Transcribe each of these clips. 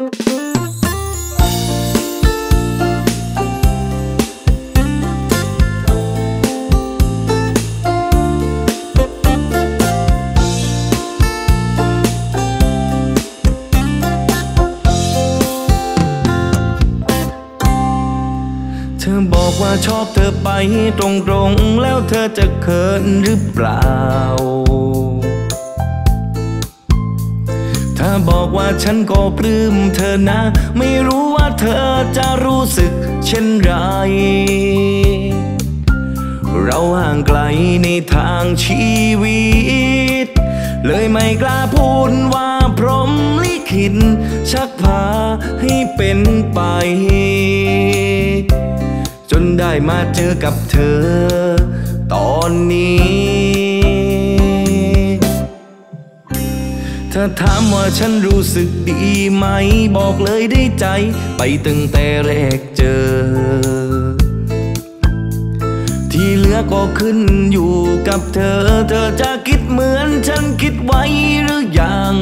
เธอบอกว่าชอบเธอไปตรงๆแล้วเธอจะเขินหรือเปล่าถ้าบอกว่าฉันก็ปลื้มเธอนะไม่รู้ว่าเธอจะรู้สึกเช่นไรเราห่างไกลในทางชีวิตเลยไม่กล้าพูดว่าพรหมลิขิตชักพาให้เป็นไปจนได้มาเจอกับเธอตอนนี้เธอถามว่าฉันรู้สึกดีไหมบอกเลยได้ใจไปตั้งแต่แรกเจอที่เหลือก็ขึ้นอยู่กับเธอเธอจะคิดเหมือนฉันคิดไว้หรือยัง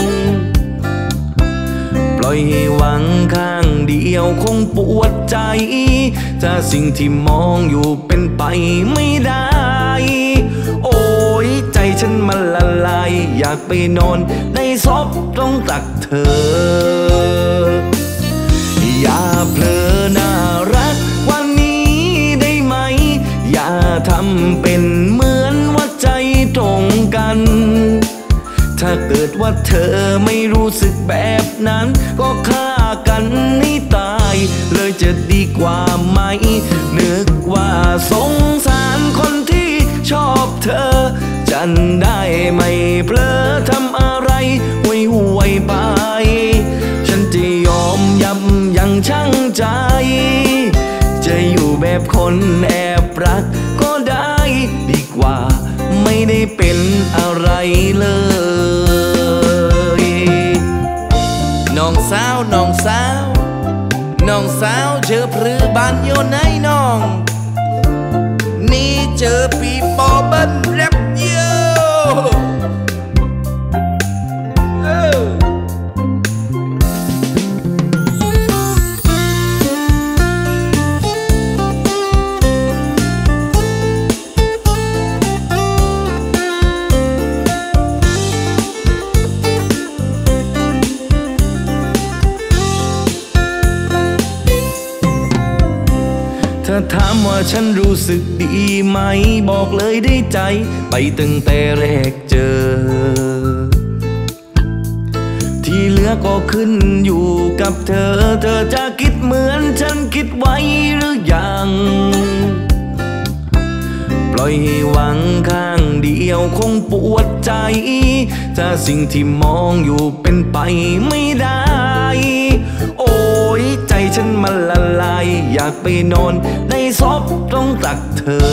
ปล่อยให้หวังข้างเดียวคงปวดใจถ้าสิ่งที่มองอยู่เป็นไปไม่ได้โอ้ยใจฉันมันละลายอยากไปนอนในซบตรงตักเธออย่าเผลอน่ารักวันนี้ได้ไหมอย่าทำเป็นเหมือนว่าใจตรงกันถ้าเกิดว่าเธอไม่รู้สึกแบบนั้นก็ฆ่ากันให้ตายเลยจะดีกว่าไหมนึกว่าสงสารคนที่ชอบเธอจันได้ไม่เพลอทำอะไรห่วยไปฉันจะยอมยับยั้งชั่งใจจะอยู่แบบคนแอบรักก็ได้ดีกว่าไม่ได้เป็นอะไรเลยน้องสาวน้องสาวน้องสาวเจอพรือบ้านอยู่ไหนน้องนี่เจอปีปอบันแรปเยอะเธอถามว่าฉันรู้สึกดีไหมบอกเลยได้ใจไปตั้งแต่แรกเจอที่เหลือก็ขึ้นอยู่กับเธอเธอจะคิดเหมือนฉันคิดไว้หรือยังปล่อยให้หวังข้างเดียวคงปวดใจถ้าสิ่งที่มองอยู่เป็นไปไม่ได้โอ้ยใจฉันมันละลายอยากไปนอนในซบตรงตักเธอ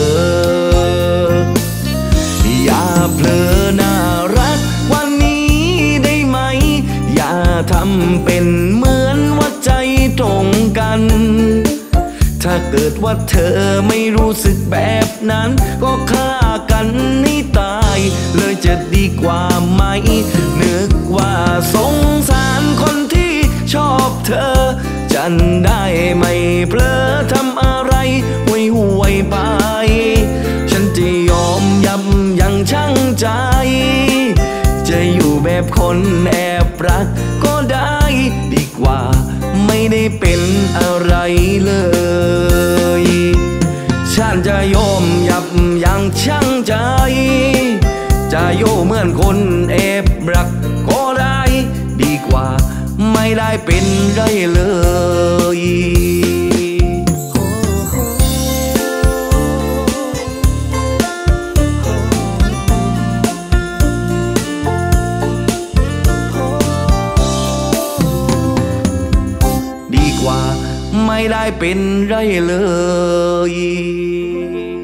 อย่าเผลอน่ารักวันนี้ได้ไหมอย่าทำเป็นเหมือนว่าใจตรงกันถ้าเกิดว่าเธอไม่รู้สึกแบบนั้นก็ฆ่ากันให้ตายเลยจะดีกว่าไหมนึกว่าสงสารคนที่ชอบเธอจันได้ไม่เพลอทำอะไรห่วยไปฉันจะยอมยับยั้งชั่งใจจะอยู่แบบคนแอบรักก็ได้ดีกว่าไม่ได้เป็นอะไรเลยฉันจะยอมยับยั้งชั่งใจจะอยู่เหมือนคนแอบรักก็ได้ดีกว่าไม่ได้เป็นไรเลยดีกว่าไม่ได้เป็นไรเลย